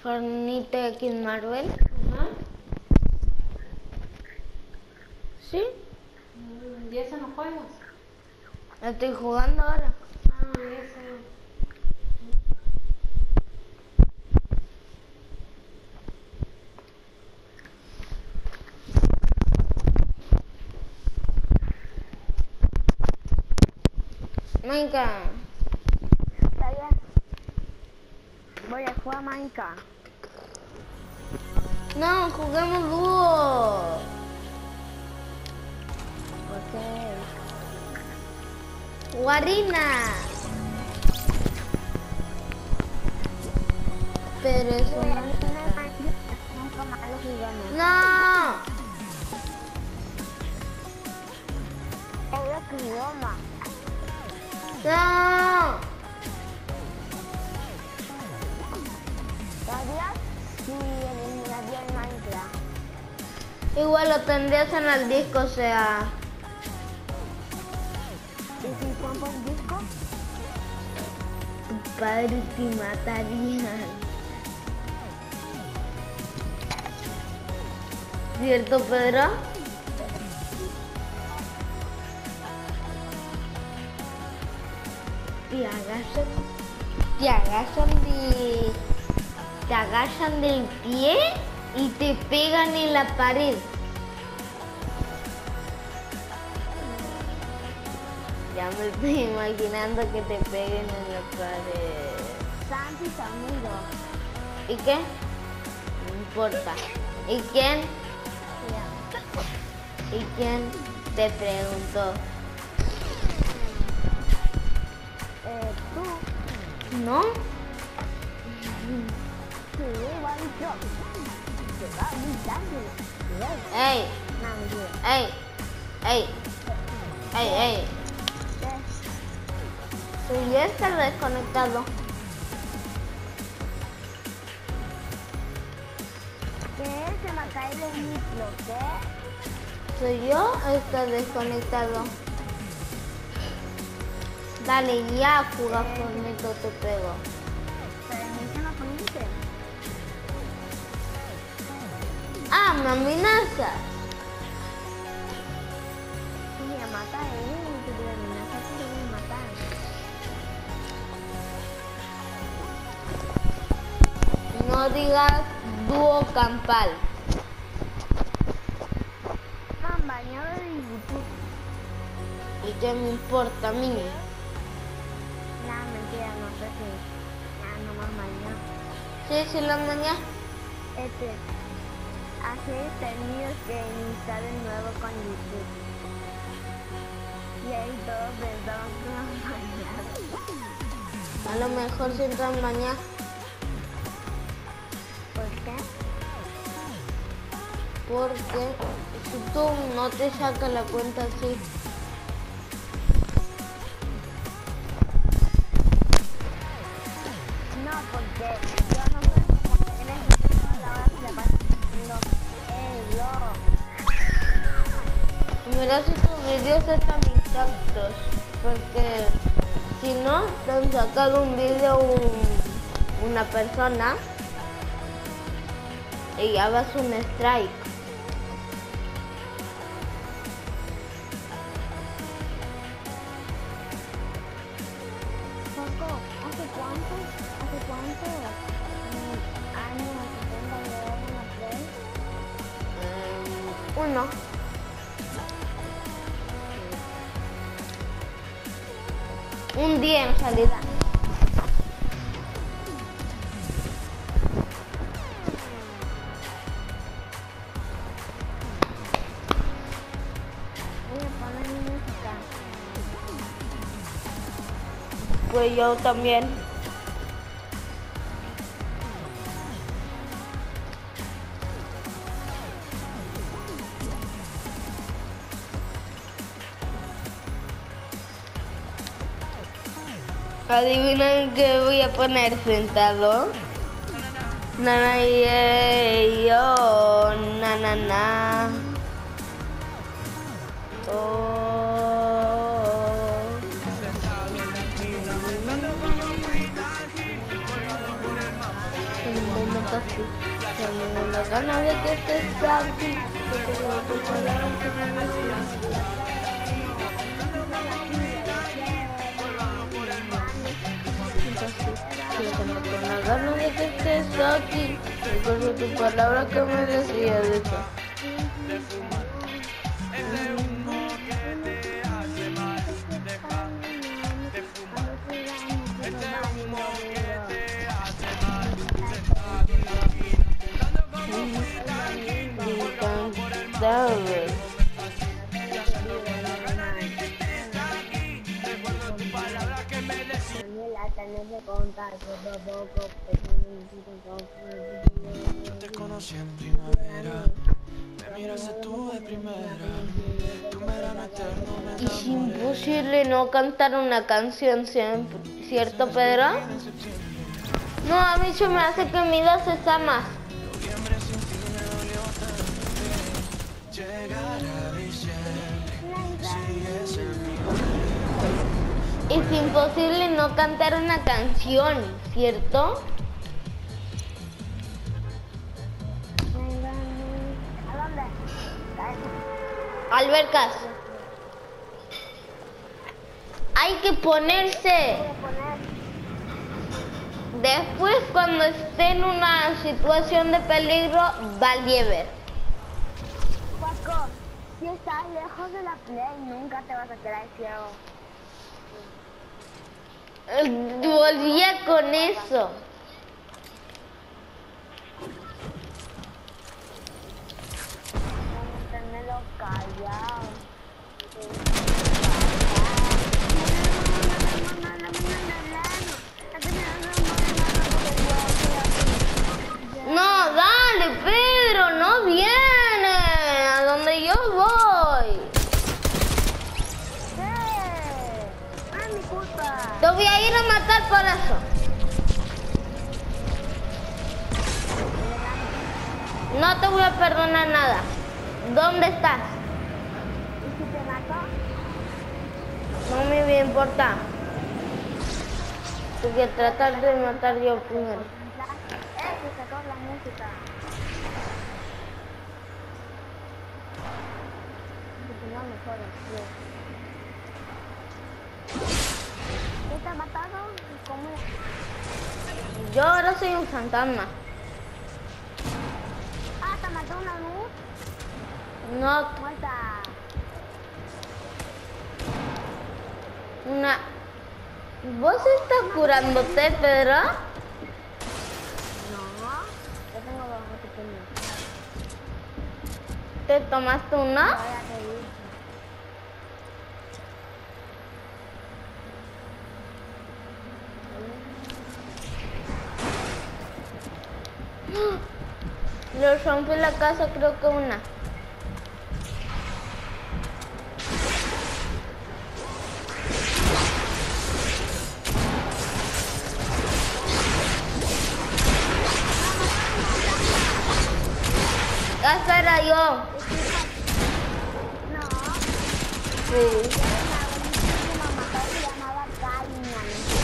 Fortnite X Marvel. Ajá. ¿Sí? ¿Y eso no juegas? Estoy jugando ahora. Ah, eso. Minecraft. Está bien. Voy a jugar Minecraft. No, juguemos dúo. Ok. Guarina. Pero es Voy a una... tener Minecraft. Nunca más lo jugamos. No. Es lo que idioma. No. ¿Sabías? Sí, eliminaría el Minecraft. Igual lo tendrías en el disco, o sea... ¿Y si pongo el disco? Tu padre te mataría. ¿Cierto, Pedro? Te agachan del pie y te pegan en la pared. Ya me estoy imaginando que te peguen en la pared. Santi Samido. ¿Y qué? No importa. ¿Y quién? ¿Y quién te preguntó? Tú. ¿No? Sí, igual yo. Te va a gritar. ¡Ey! No, mentira. ¡Ey! ¡Ey! ¡Ey! ¡Ey! Tú ya estás desconectado. ¿Qué? Se me cae el micro, ¿qué? ¿Soy yo o estás desconectado? Dale, ya juega Fortnite o te pego. Pero en ese no poniste. ¡Ah, me amenazas! Si me mata él, si te amenaza, te voy a matar. No digas dúo campal. Compañero de YouTube. ¿Y qué me importa a mí? No, mentira, no sé si. No más mañana. Sí, la mañana. Hace tenido que iniciar de nuevo con YouTube. Y ahí todos pensaban que mañana. A lo mejor si entran mañana. ¿Por qué? Porque si tú no te sacas la cuenta así. No, porque yo no puedo poner en la hora que le pasa Mira si tus vídeos están intactos. Porque si no, te han sacado un vídeo una persona y ya vas un strike. Coco, ¿hace cuánto años tengo de ver una Play? Uno. Un día en realidad. Voy a poner música. Pues yo también. ¿Adivinan qué voy a poner sentado? Na, yo, na. Tengo la gana de que estés aquí. Con la gana de que estés aquí. Recuerdo tu palabra que me decía de eso. Te conocí en primavera, me miraste tú de primera, tu verano eterno me enamoré. Es imposible no cantar una canción siempre, ¿cierto, Pedro? No, a mí se me hace que mi dos está más. Noviembre sin ti me dolió tanto, llegará diciembre, sigues en mi Es imposible no cantar una canción, ¿cierto? Albercas. Hay que ponerse. Después, cuando esté en una situación de peligro, va al Lieber. Paco, si estás lejos de la play, nunca te vas a quedar ciego. Volvía con eso. Manténmelo callado. No, dale, Pedro, no viene a donde yo voy. No es mi culpa. Te voy a ir a matar por eso. No te voy a perdonar nada. ¿Dónde estás? ¿Y si te mato? No me importa. Tengo que tratar de matar yo primero. Se sacó la música. No me jodas, ¿qué te ha matado? ¿Cómo? Yo ahora soy un fantasma. Ah, ¿te mató una luz? No, Muerta. una... ¿Vos estás curándote, Pedro? No, yo tengo dos pequeños. ¿Te tomaste una? Voy a seguir. Le rompí la casa, creo que una. Esa era yo. No, Sí. la mató se llamaba Caña.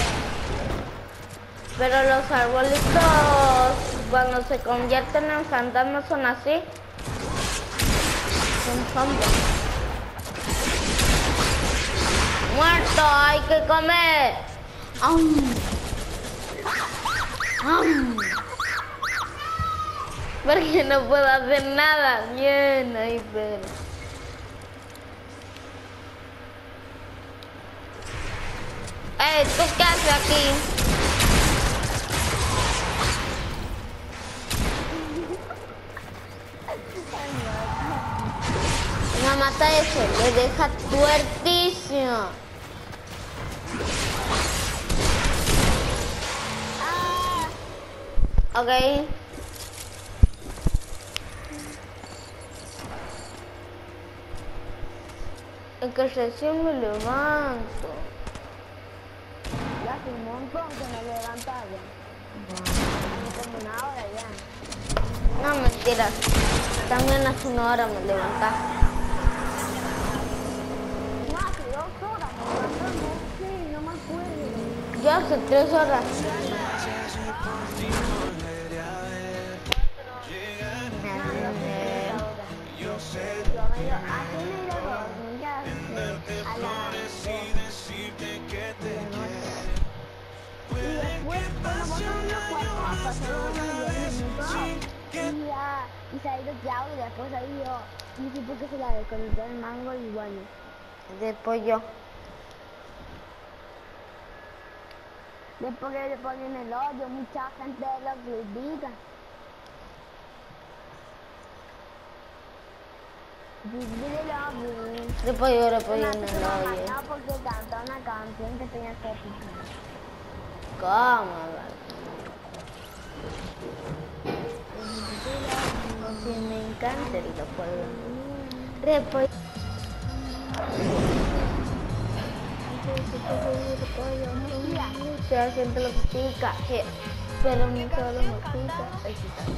Pero los arbolitos, cuando se convierten en fantasmas, son así. Son zombies. ¡Muerto! ¡Hay que comer! ¡Am! ¡Am! Porque no puedo hacer nada. Bien, ahí, pero... ¿Tú qué haces aquí? No mata a ese, le deja tuertísimo. Ok. Es que recién me levanto. Ya hace un montón que me levantaba. Como una hora ya. No, mentiras. También hace una hora me levanté. No, hace 2 horas me levantamos. Sí, no me acuerdo. Yo hace 3 horas. a las 2 de la noche. Y después, cuando votamos los 4, pasaron unos 10 minutos y se ha ido Clau y después se ha ido. Y sí, porque se la desconectó el mango y bueno. Después yo. Después que le ponen el odio, mucha gente lo critica. Después yo le pongo No, en el no, oye. no, porque cantó una canción que tenía que escuchar. ¿Cómo? Si me encanta el juego. Después. Se siente lo que pica, pero no solo me pica. Ahí sí está.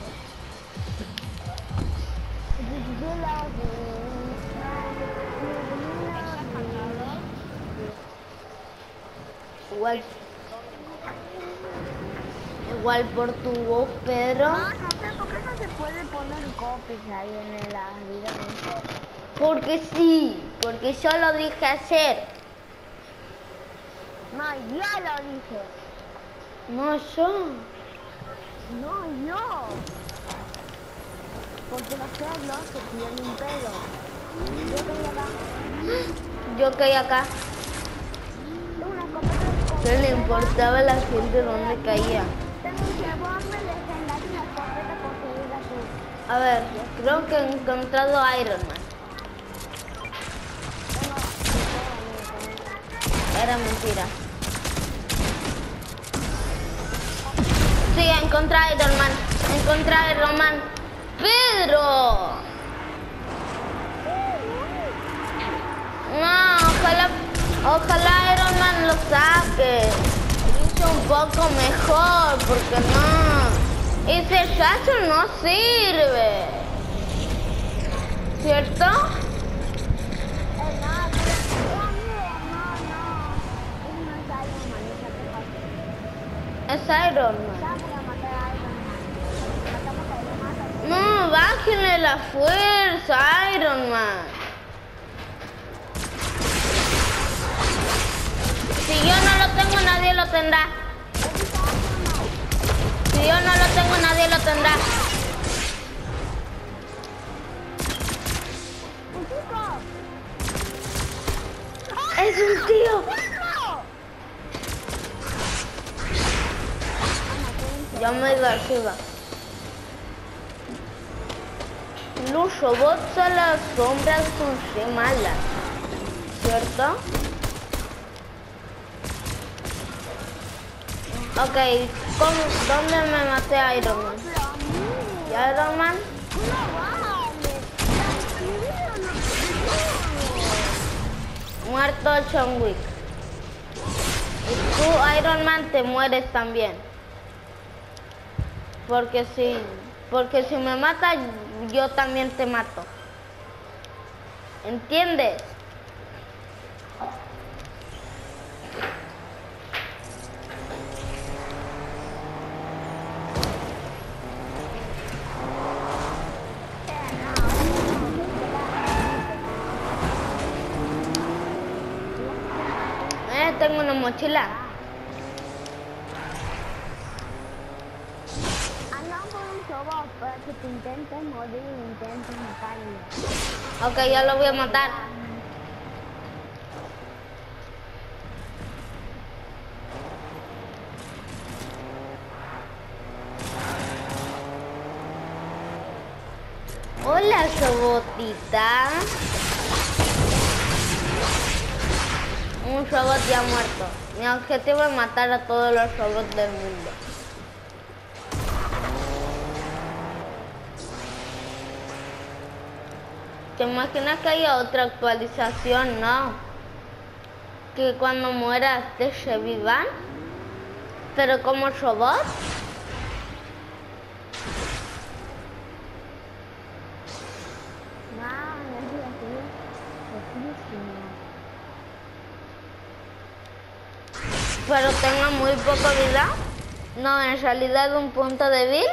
Igual por tu voz, Pedro. No sé por qué no se puede poner copies ahí en la vida. Porque sí, porque yo lo dije ayer. No, yo lo dije. No yo. No, yo. Porque los cerdos se tienen un pedo. Yo Yo caí acá. tengo una escopeta de ¿Qué le importaba a la gente dónde caía? Tengo un revólver legendario y una escopeta conseguida azul. A ver, creo que he encontrado Iron Man. Era mentira. Sí, encontré a Iron Man. Encontré a Iron Man. ¡Pedro! No, ojalá Iron Man lo saque. Hice un poco mejor, porque no. Ese Satchel no sirve. ¿Cierto? Es Iron Man. No, bájenle la fuerza, Iron Man. Si yo no lo tengo, nadie lo tendrá. Si yo no lo tengo, nadie lo tendrá. Es un tío. Ya me he ido arriba. Los robots a las sombras son re malas, ¿cierto? Ok, ¿dónde me maté a Iron Man? ¿Y Iron Man? Muerto John Wick. Y tú, Iron Man, te mueres también. Porque si me mata, yo también te mato. ¿Entiendes? Tengo una mochila. Para que te intentes morir e intentes matarlo. Ok, ya lo voy a matar. Hola, robotita. Un robot ya muerto. Mi objetivo es matar a todos los robots del mundo. ¿Te imaginas que haya otra actualización? No. Que cuando mueras te revivan, pero como robot. Pero tenga muy poca vida. No, en realidad un punto débil.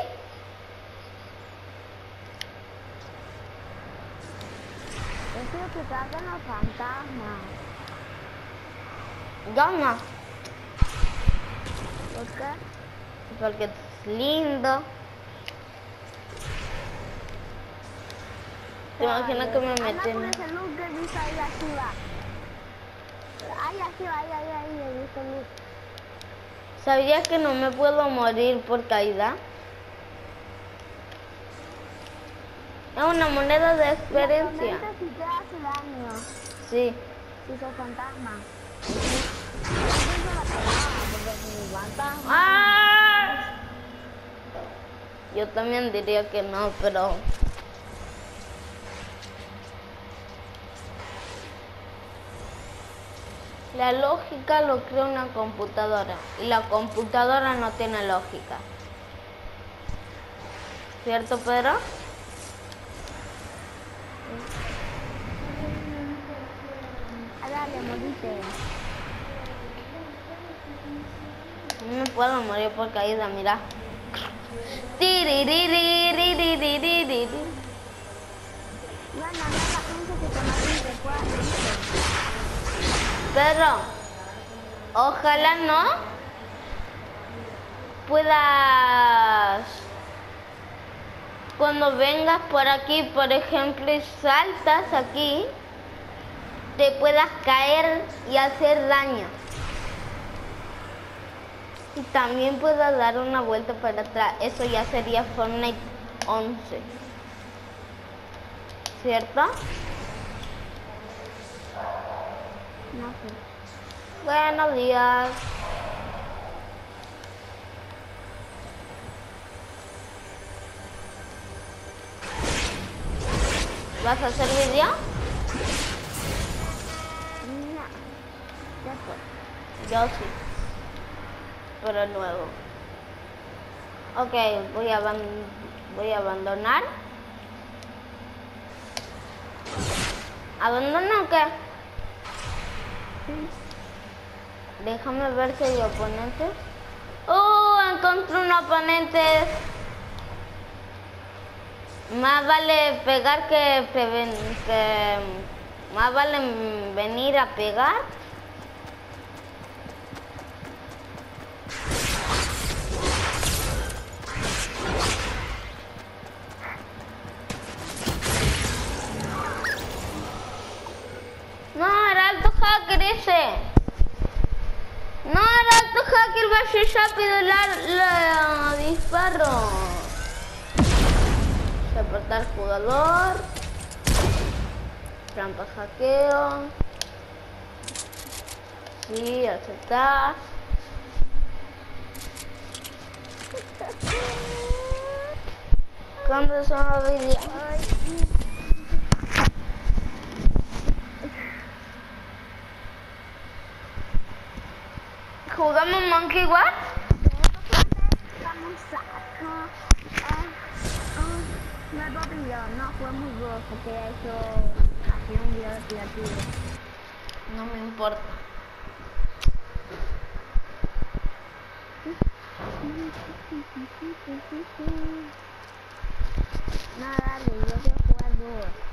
Yo quiero que salgan los fantasmas. Yo no, ¿Por qué? porque es lindo. ¿Te imaginas que me Anda meten? por ese look que dice ahí arriba. Ahí arriba, ahí, he visto look. ¿Sabías que no me puedo morir por caída? Es una moneda de experiencia. La tormenta sí te hace daño. Sí. Si sos fantasma. Yo la pegaba porque mi fantasma. ¡Ah! Yo también diría que no, pero... La lógica lo crea una computadora y la computadora no tiene lógica. ¿Cierto, Pedro? Dale, morite. No me puedo morir por caída, mira. Bueno, no la gente que te mate y te pueda morir. Pedro, ojalá no puedas, cuando vengas por aquí, por ejemplo, y saltas aquí, te puedas caer y hacer daño. Y también puedas dar una vuelta para atrás. Eso ya sería Fortnite 11. ¿Cierto? No sé. Buenos días. ¿Vas a hacer vídeo? No. Después. Yo sí. Pero luego. Ok, voy a abandonar. ¿Abandonar o qué? Déjame ver si hay oponentes. Encontré un oponente. Más vale pegar que más vale venir a pegar. No, era alto hacker ese. No, era alto hacker, va a ser rápido la disparo. Reportar jugador. Trampa hackeo. Sí, aceptar. ¿Cuándo son los vídeos? ¿Jugamos Monkey Watch? Nuevo video, no fue muy bueno porque eso hacía un video creativo. No me importa. No, dale, yo quiero jugar duro.